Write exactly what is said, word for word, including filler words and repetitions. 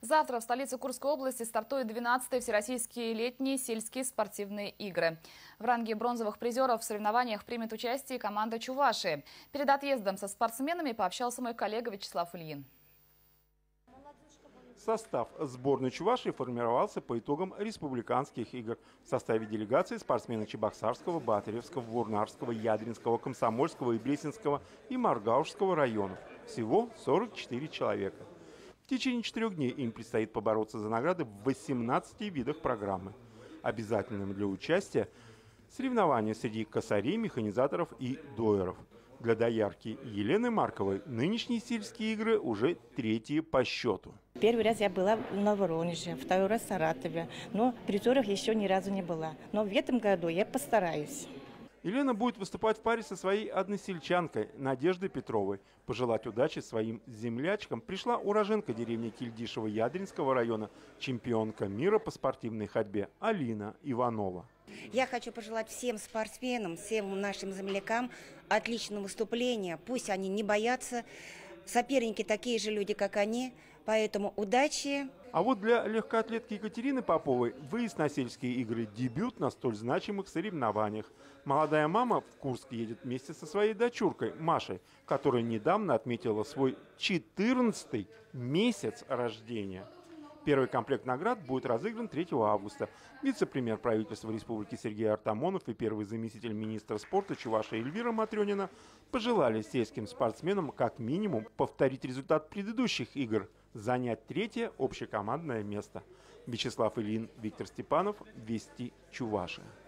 Завтра в столице Курской области стартуют двенадцатые всероссийские летние сельские спортивные игры. В ранге бронзовых призеров в соревнованиях примет участие команда Чувашии. Перед отъездом со спортсменами пообщался мой коллега Вячеслав Ильин. Состав сборной Чувашии формировался по итогам республиканских игр. В составе делегации спортсмены Чебоксарского, Батыревского, Бурнарского, Ядринского, Комсомольского, Иблисинского и Маргаушского районов. Всего сорок четыре человека. В течение четырех дней им предстоит побороться за награды в восемнадцати видах программы. Обязательным для участия соревнования среди косарей, механизаторов и доеров. Для доярки Елены Марковой нынешние сельские игры уже третьи по счету. Первый раз я была на Воронеже, второй раз в Саратове, но в призерах еще ни разу не была. Но в этом году я постараюсь. Елена будет выступать в паре со своей односельчанкой Надеждой Петровой. Пожелать удачи своим землячкам пришла уроженка деревни Кильдишево Ядринского района, чемпионка мира по спортивной ходьбе Алина Иванова. Я хочу пожелать всем спортсменам, всем нашим землякам отличного выступления. Пусть они не боятся. Соперники такие же люди, как они. Поэтому удачи. А вот для легкоатлетки Екатерины Поповой выезд на сельские игры – дебют на столь значимых соревнованиях. Молодая мама в Курск едет вместе со своей дочуркой Машей, которая недавно отметила свой четырнадцатый месяц рождения. Первый комплект наград будет разыгран третьего августа. Вице-премьер правительства республики Сергей Артамонов и первый заместитель министра спорта Чувашии Эльвира Матрёнина пожелали сельским спортсменам как минимум повторить результат предыдущих игр – занять третье общекомандное место. Вячеслав Ильин, Виктор Степанов, Вести Чувашия.